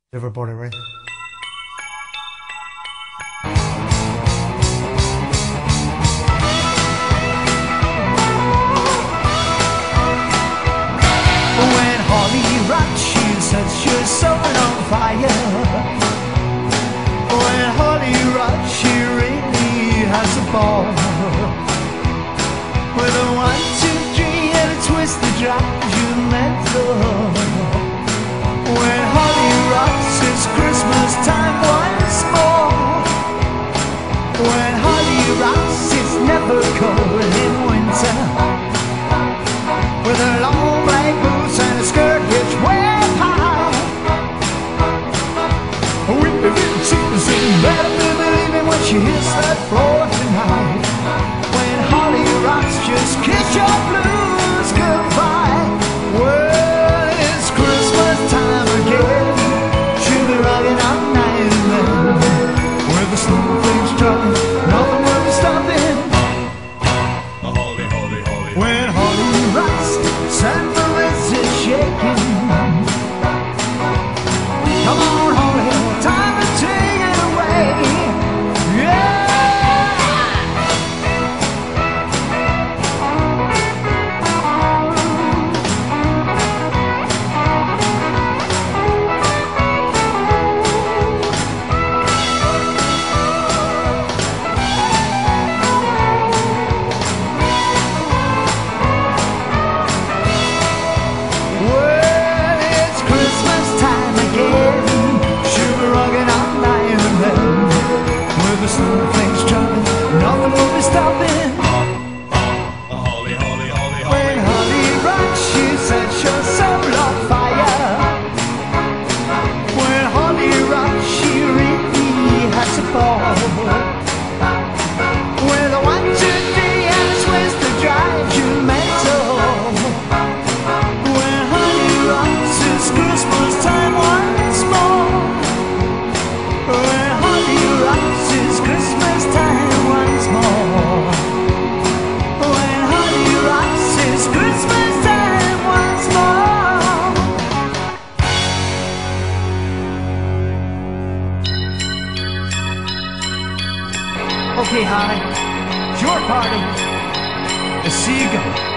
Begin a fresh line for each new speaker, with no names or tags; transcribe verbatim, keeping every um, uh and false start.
Everybody ready?
When Holly rocks, she sets your soul on fire. When Holly rocks, she really has a ball. With a one, two, three and a twist that drives you mental. When Holly rocks, it's Christmas time once more. When Holly rocks, it's never cold in winter. With her long black boots and a skirt which way high. We didn't see the scene, better be believing when she hits that floor tonight. When Holly rocks, just kiss your blues goodbye. Well, it's Christmas time again. She'll be rocking all night and then. With the snowflakes dropping, nothing will be stopping.
Holly, Holly, Holly.
When Holly rocks, Santa is shaking. Come on, Holly, time to take it away. Yeah. Well, it's Christmas time again. She'll be rocking all night and then. With the snowflakes dropping, nothing will be stopping.
Holly, Holly, Holly,
When
Holly.
Holly rocks, she sets your soul on fire. When Holly rocks, she really has a ball. With a one, two, three and a twist that drives you mental. When Holly rocks, it's Christmas time once more. When Holly rocks, it's Christmas time once more. When Holly rocks, it's Christmas time once more. Okay, Holly, it's your party. Let's see you go.